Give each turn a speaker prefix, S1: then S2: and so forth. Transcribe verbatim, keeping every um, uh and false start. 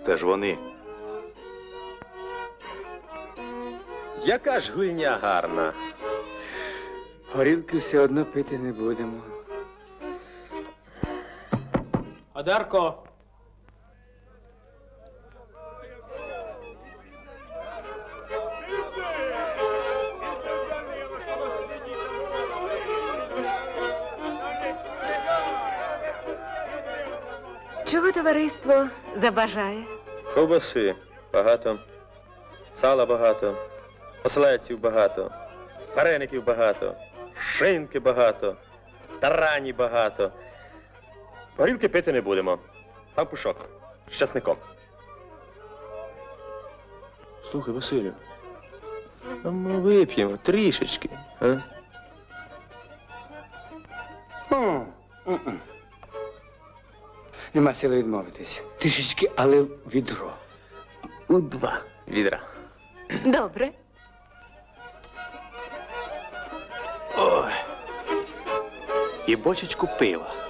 S1: Це ж вони.
S2: Яка ж гульня гарна.
S3: Горілки все одно пити не будемо.
S4: Одарко!
S5: Чого товариство забажає?
S2: Ковбаси багато, сала багато, оселедців багато, вареників багато, шинки багато, тарані багато. Горілки пити не будемо. Пан Пушок, з часником. Слухай, Василю, а ми вип'ємо трішечки, а?
S3: Нема сили відмовитись. Трішечки, але відро.
S2: У два відра.
S5: Добре.
S1: Ой. І бочечку пива.